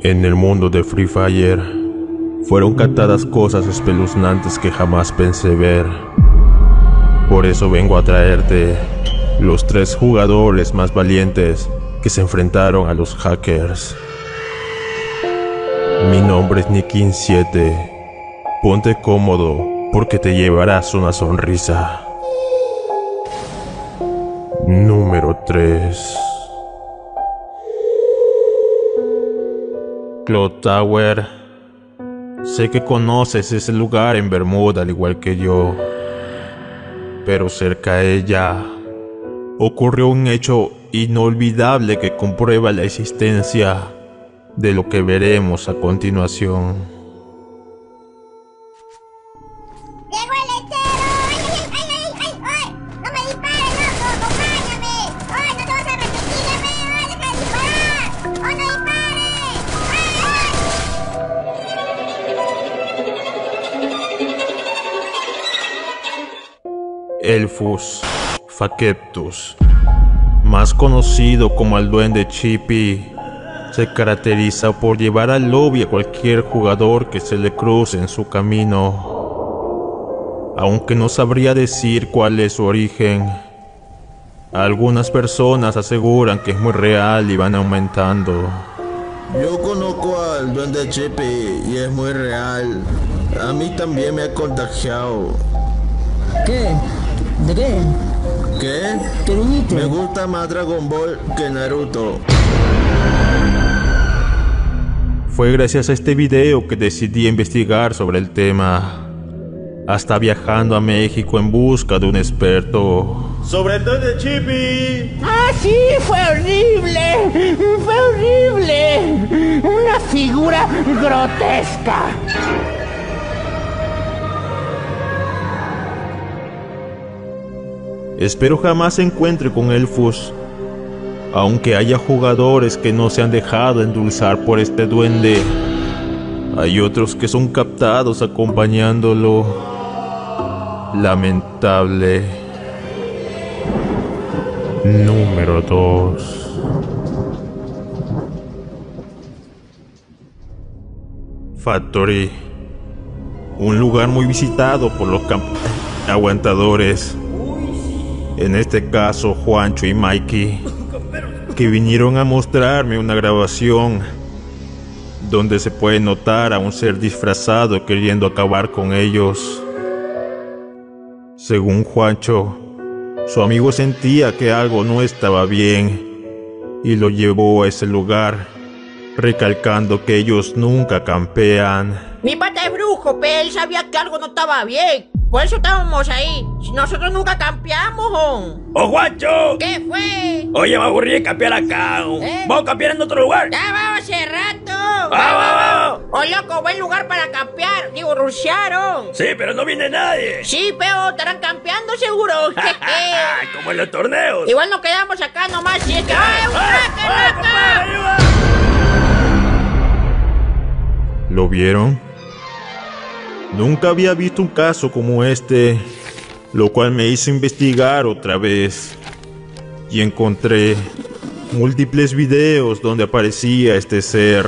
En el mundo de Free Fire, fueron captadas cosas espeluznantes que jamás pensé ver. Por eso vengo a traerte los 3 jugadores más valientes que se enfrentaron a los hackers. Mi nombre es Nikin7. Ponte cómodo porque te llevarás una sonrisa. Número 3. Cloud Tower. Sé que conoces ese lugar en Bermuda al igual que yo, pero cerca de ella ocurrió un hecho inolvidable que comprueba la existencia de lo que veremos a continuación. ¡Llegó el lechero! ¡Ay, ay, ay, ay, ay! ¡No me dispares, loco! ¡Acompáñame! ¡Ay, no te vas a arrepentir! ¡Ay, deja de disparar! ¡Oh, no dispares! ¡Ay! Elfus Fakeptus, más conocido como el Duende Chippy, se caracteriza por llevar al lobby a cualquier jugador que se le cruce en su camino. Aunque no sabría decir cuál es su origen, algunas personas aseguran que es muy real y van aumentando. Yo conozco al Duende Chippy y es muy real. A mí también me ha contagiado. ¿Qué? ¿De qué? ¿Qué? ¿Qué dijiste? Me gusta más Dragon Ball que Naruto. Fue gracias a este video que decidí investigar sobre el tema, hasta viajando a México en busca de un experto. Sobre el Duende Chippy. ¡Ah, sí! ¡Fue horrible! ¡Fue horrible! ¡Una figura grotesca! Espero jamás se encuentre con Elfus, aunque haya jugadores que no se han dejado endulzar por este duende. Hay otros que son captados acompañándolo. Lamentable. Número 2. Factory, un lugar muy visitado por los aguantadores. En este caso, Juancho y Mikey, que vinieron a mostrarme una grabación donde se puede notar a un ser disfrazado queriendo acabar con ellos. Según Juancho, su amigo sentía que algo no estaba bien y lo llevó a ese lugar, recalcando que ellos nunca campean. Mi pata es brujo, pero él sabía que algo no estaba bien. Por eso estábamos ahí. Nosotros nunca campeamos, ¡Oh, Juancho! ¿Qué fue? Oye, me aburrí de campear acá. ¿Vamos a campear en otro lugar? Ya vamos hace rato. ¡Vamos! Oh, loco, buen lugar para campear. Digo, rushearon. Sí, pero no viene nadie. Sí, pero estarán campeando seguro. Como en los torneos. Igual nos quedamos acá nomás. Si es que... ¡ay, un cracker, loco! ¿Lo vieron? Nunca había visto un caso como este, lo cual me hizo investigar otra vez. Y encontré múltiples videos donde aparecía este ser.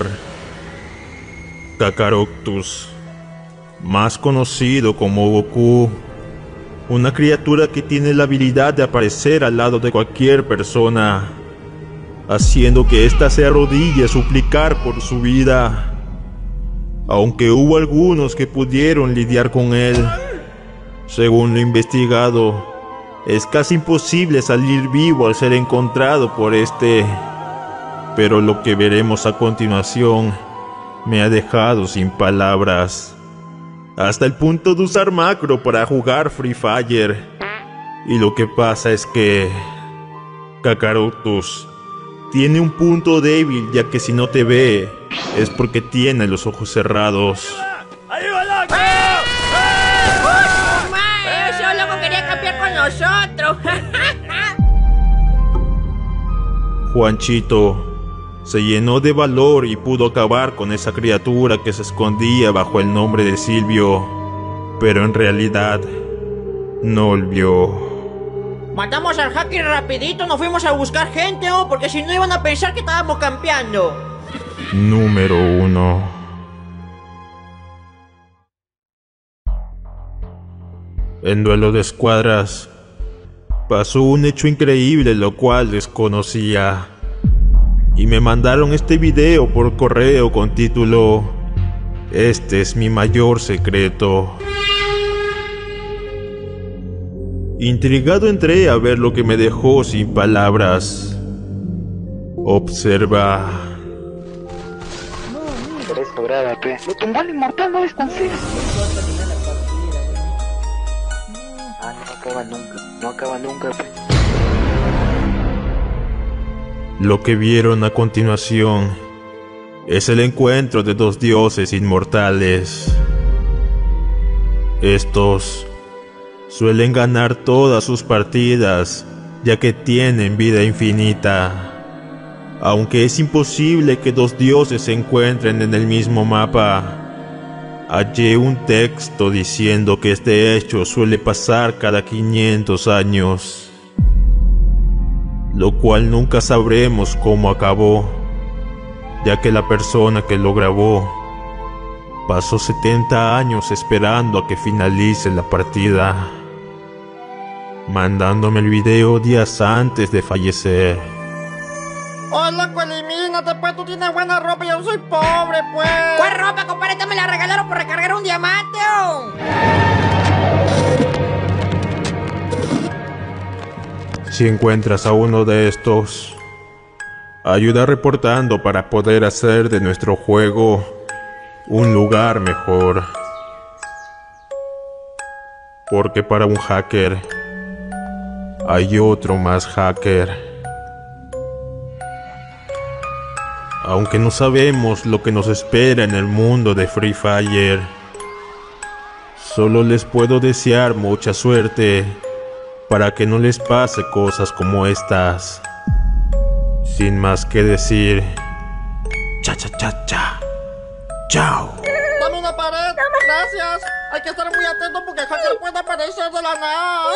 Kakarottus, más conocido como Goku. Una criatura que tiene la habilidad de aparecer al lado de cualquier persona, haciendo que ésta se arrodille a suplicar por su vida. Aunque hubo algunos que pudieron lidiar con él, según lo investigado, es casi imposible salir vivo al ser encontrado por este. Pero lo que veremos a continuación me ha dejado sin palabras, hasta el punto de usar macro para jugar Free Fire. Y lo que pasa es que Kakarottus tiene un punto débil, ya que si no te ve es porque tiene los ojos cerrados. ¡Ayuda, loco! Ese loco quería campear con nosotros. Juanchito se llenó de valor y pudo acabar con esa criatura que se escondía bajo el nombre de Silvio, pero en realidad no volvió. Matamos al hacker rapidito, nos fuimos a buscar gente, porque si no iban a pensar que estábamos campeando. Número 1. En Duelo de Escuadras pasó un hecho increíble, lo cual desconocía, y me mandaron este video por correo con título "Este es mi mayor secreto". Intrigado entré a ver lo que me dejó sin palabras. Observa. Lo tumbó el inmortal, no descansé. No acaba nunca, pe. Lo que vieron a continuación es el encuentro de dos dioses inmortales. Estos suelen ganar todas sus partidas, ya que tienen vida infinita. Aunque es imposible que dos dioses se encuentren en el mismo mapa, hallé un texto diciendo que este hecho suele pasar cada 500 años, lo cual nunca sabremos cómo acabó, ya que la persona que lo grabó pasó 70 años esperando a que finalice la partida, mandándome el video días antes de fallecer. Hola, elimínate, pues tú tienes buena ropa y yo soy pobre, pues. ¿Cuál ropa, compadre? Esta me la regalaron por recargar un diamante, oh. Si encuentras a uno de estos, ayuda reportando para poder hacer de nuestro juego un lugar mejor. Porque para un hacker hay otro más hacker. Aunque no sabemos lo que nos espera en el mundo de Free Fire, solo les puedo desear mucha suerte para que no les pase cosas como estas. Sin más que decir, cha cha cha cha, chao. Dame una pared, gracias. Hay que estar muy atento porque el hacker puede aparecer de la nada.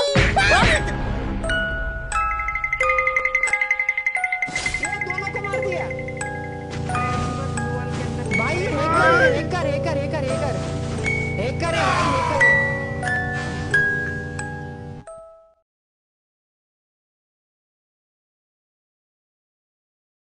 भाई हे कर